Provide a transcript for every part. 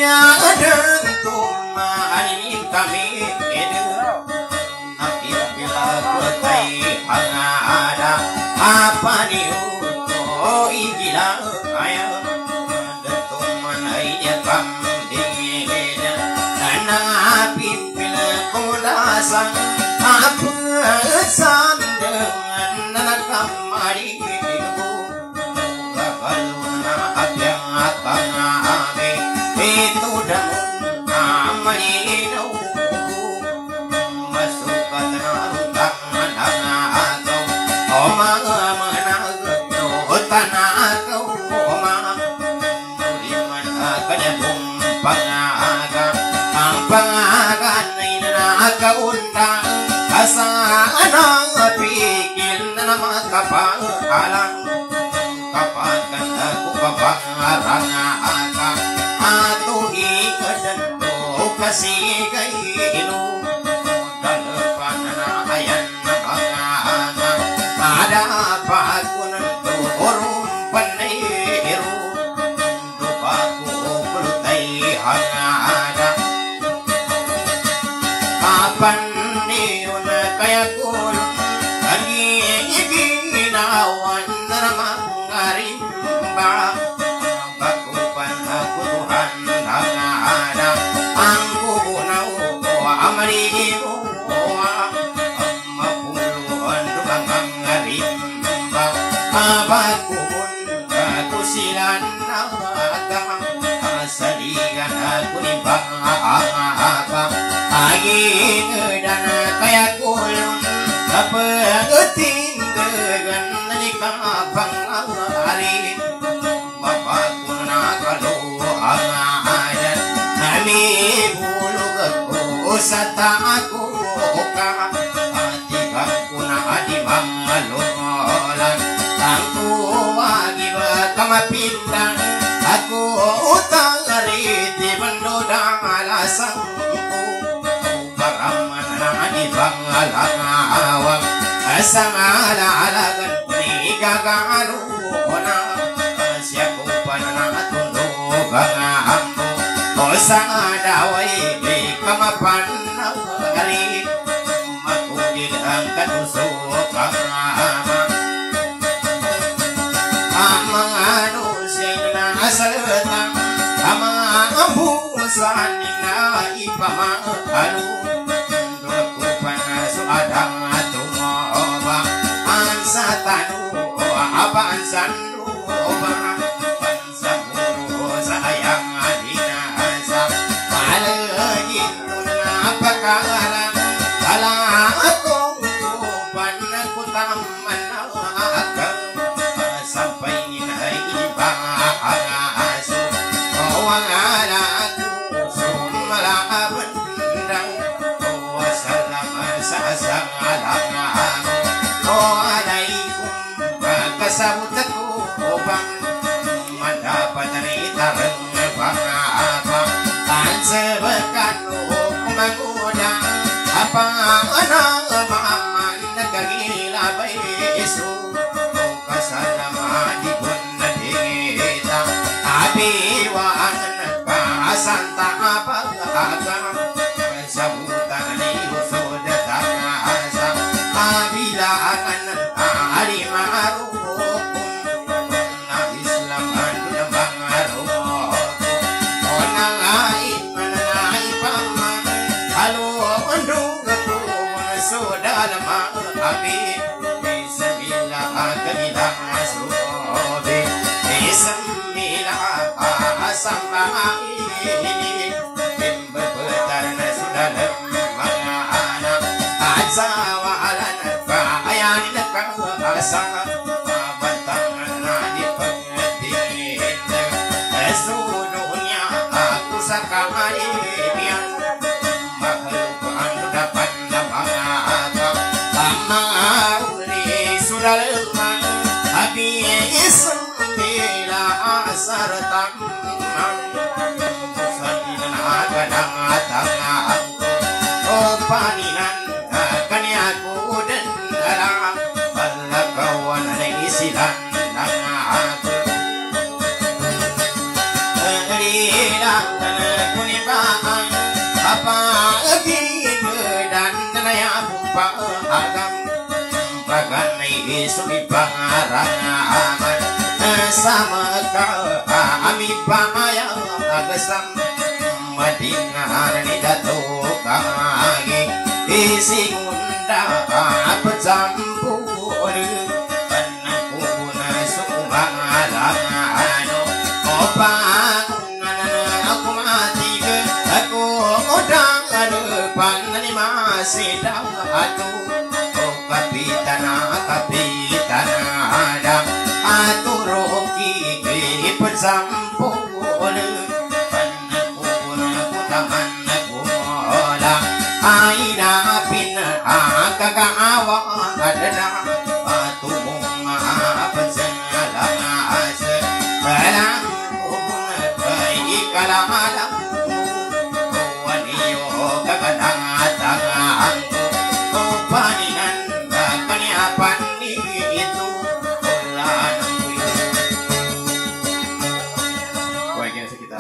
nya dentuma ani kami edu nabi bila kutai ada apa niu oh igila ayah dentuman ainya kambing eda nana pimpin kodasang apa sandangan nana kamari ibu gagaluna abyang akangame itu damun amalino masuk ke tanah atau omang menagno tanah kau omang tuliman akanya bumpaga ampangan ina kaunta asana pikir nama kapalang kapakan aku kapalang aka atu ikadan to kasih kailu dalapan ayan banga ada apa kun to orum panairu dupaku pelutai hanga kapan niun kaya kun lagi ginawan namarimba bakupan aku Tuhan hanga angku nau amarimu mapuluan tukang ngarimba abakun aku silan naga asaligan aku di bangga aging dan kaya kulun kapegeting dengan nikah bangari bapak kuna kalau angan nami bulu aku sata aku ka ati kuna adi bangalongan aku agi kamapindan aku utang riti bandodang alasangku di bangalangawang asang ala-alagan ni gagalu na siya ko pa na natulog ang ambo o sa daway di kamapan na galit magugid ang katusok ang ama ang mga nusay na asalutang ang mga ambusan na ipamahalo adang tumoba ansa tanu apa ansandu ansa muru sayang adinasa alagi apa kalan ala aku panaku taman akan sampai nai bangaaso awang ala aku sumala bendang asang alangan oh alaikum kasabut aku obang mendapat ritareng bangapa tan sebekan kumakuda apa anak maman nagagila baisu kasalama di bunna dingita abiwa anak pasanta apa agam sabutan ni usod bila akan hari marukum na Islam anu bangarukum onang ain mananai paman halu undung aku sodala ma abi bismillah kabilang subi bismillah asama ini bebetar sudah lemah anak asawa sangat bantangan di pengetin sesudunya aku sakali biar makhluk anu dapat nabanga amari sudah lemah habis bila asar tangan sadinan agadang tangan oh paninan kanyaku dan dalam kawan isilan nang aku lilang ganai suli pangarangan sama kami pamaya agasam madingan ni dato kagi isi unda pecampur panakuna subangarangano opang aku mati ke aku udang depan ni masih datu kapitana ada aturoki pecampur aina pina kagawa adana atumong pensalang ase balang ubuna kai kalamala waniyo kagadang tangang paninan kaniapan itu ulan kuwi sekitar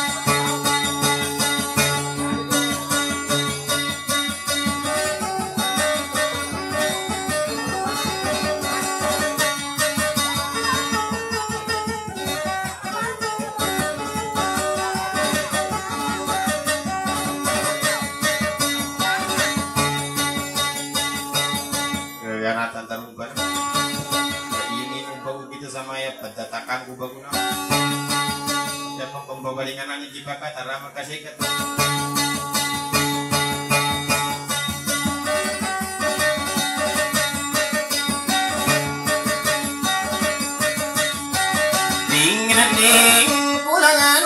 pendatakan ku baguna dan pembawalingan angin jibaka tara makasih ketu ding pulangan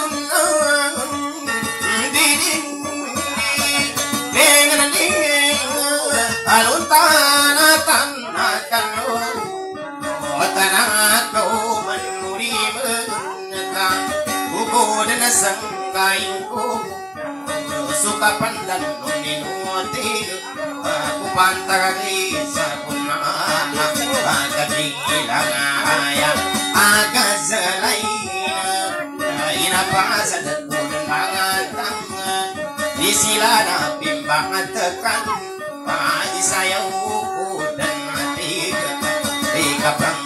ding alun tanatan akan tanah kau menuri menentang buku dan sangkainku suka pandan nuti aku pantari sapuna agak hilang ayam agak selain ina pasad pun mangatang di silana bimbang tekan di saya buku dan mati di kapang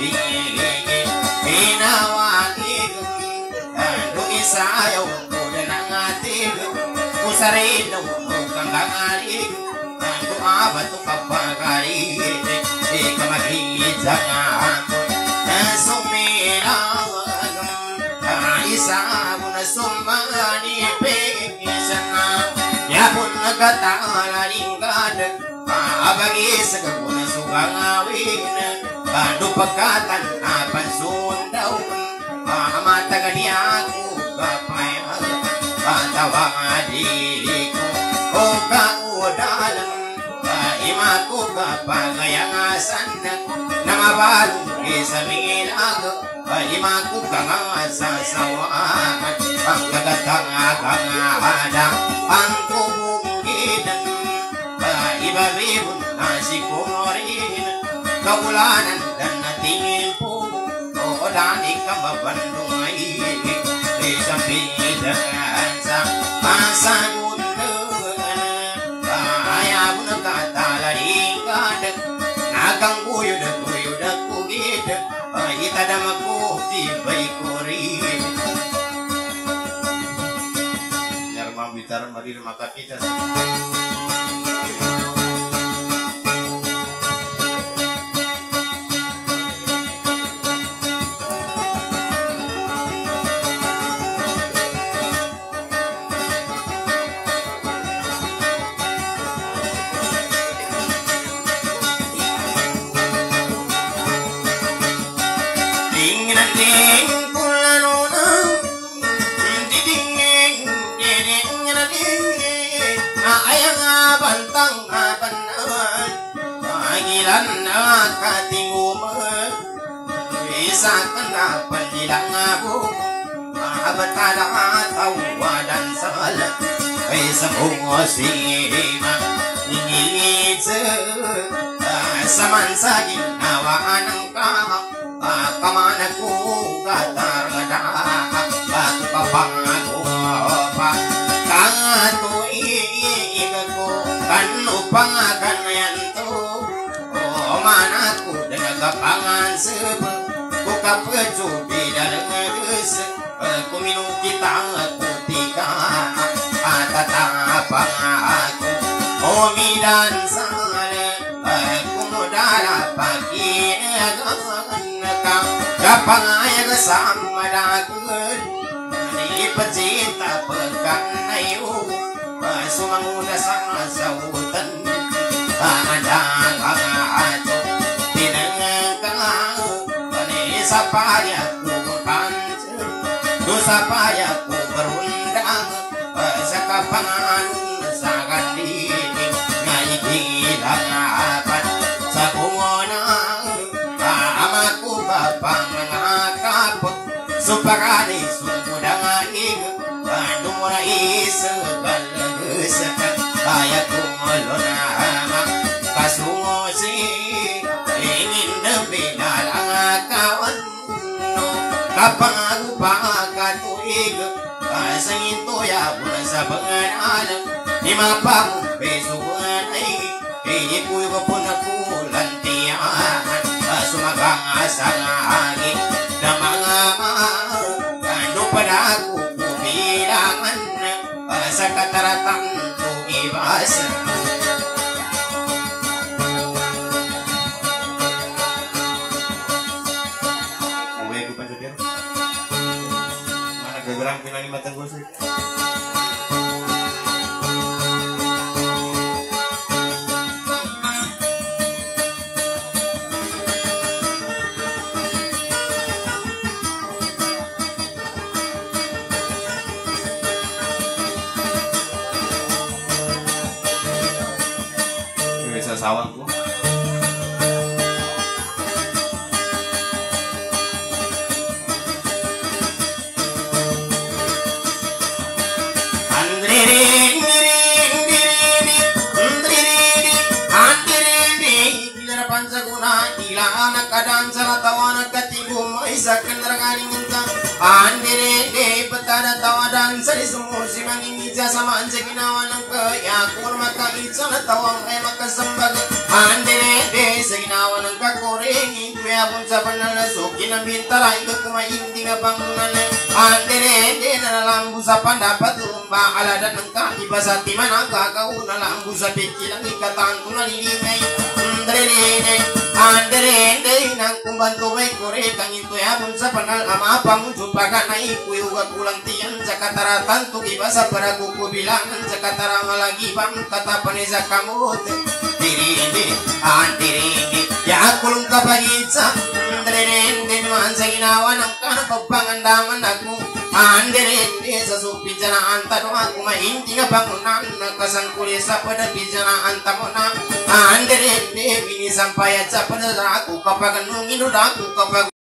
sayo udah nangatig usarino kang gangali ang apa tu kapagari kamagizang sumira isa mo na sumani pengisana yapon nagkatalaringkad abagi sa kapuna sugangawin bando pagkatan apan sundaw matagan aku kapay patawang adiko o kaudalan imaku kapagayangasan namabalong isamingin ako imaku kangasasawaan ang kagatang-agang ang kumungidan ibabibon na si kumorin kaulanan dan natingin po o dani ka mabandong ay isang pinidangan sa pasagun ayaw na katalaringan nagang kuyod at kugid itadamag ko tibay ko rin Yarmang bitaran marir makapita Isakana pandilang ako Abatada tawadan salat Ay sa bungosima Ningilid sa mansa ginawaan ng kamana ko katarada Bato pa pangato pa Katuig ko Kano pangagan yan to O mana kapangan sebe buka pecu beda dengeus kuminu kita kutika tatapang aku Omi dan sale kumudara pagi kau kapang ayah sama dagun di pecinta pegang ayu sumanguda sang sautan ada kangatu tinengkang panesa payaku pancu dosa payaku berundang sakapangan sangat dini ngai dilangapan sakungonang amaku kapang ngakapot supakani sumudang ing bandung rai segaleus ayaku molona kasungosi ingin demi dalang kawan kapang aku pakatuig sangin to ya bulan sa pengenalan di mapang besuan ay hindi po yung pun ako lantian sumagang asang hangin na mga kano pa na ako kumilangan sa kataratang tumibas uwi ko pa sa dito gegerang pinang mata gue sih. Bisa sawangku. Kadang salah tawana katigum isa kendra galing entang andere de petana tawadan sari semua si mangingija sama anje ginawan ke ya kur maka itsana tawang maka sembag andere de seginawan ka korengi ya pun sabanal sokin bintara ika kuma indi bangunan andere de na lambu sapan dapat rumba ala dan engka ibasati mana ka kau na lambu sapikilang ikatan tunalilingai andere nang kumbantu baik kore kang itu ya pun sapanal ama apa muncul pakai naik kuyu kulang tiang cakataratan tu ibasa pada kuku bilangan cakatara lagi bang kata peneza kamu diri ya kulung kapagitsa andere mansa ginawa ng kanapagpangandaman aku andere sa supijana anta do aku mainti nga bangunan nakasangkulisa pada bijana anta mo na andere bini sampayat sa pada aku kapag nungin aku kapag